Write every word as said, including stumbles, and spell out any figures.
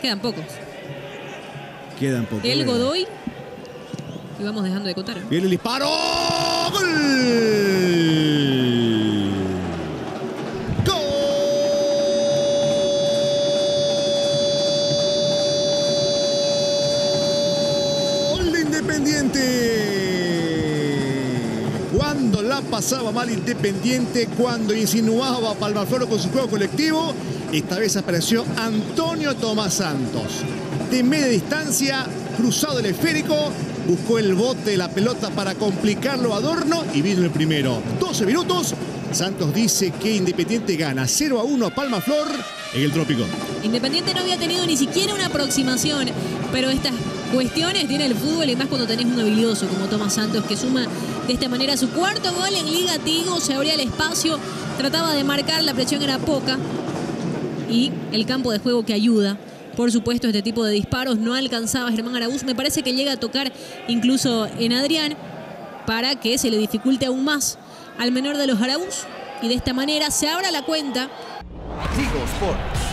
Quedan pocos. Quedan pocos. El Godoy. Y vamos dejando de contar. Viene el disparo. ¡Gol! ¡Gol de Independiente! Cuando la pasaba mal Independiente, cuando insinuaba a Palmaflor con su juego colectivo, esta vez apareció Antonio Tomás Santos. De media distancia, cruzado el esférico, buscó el bote, la pelota para complicarlo a Adorno y vino el primero. doce minutos, Santos dice que Independiente gana cero a uno a Palmaflor en el Trópico. Independiente no había tenido ni siquiera una aproximación, pero estas cuestiones tiene el fútbol y más cuando tenés un habilidoso como Tomás Santos que suma de esta manera su cuarto gol en Liga Tigo. Se abría el espacio, trataba de marcar, la presión era poca y el campo de juego que ayuda. Por supuesto, este tipo de disparos no alcanzaba a Germán Araúz. Me parece que llega a tocar incluso en Adrián para que se le dificulte aún más al menor de los Araúz. Y de esta manera se abra la cuenta. Tigo Sports.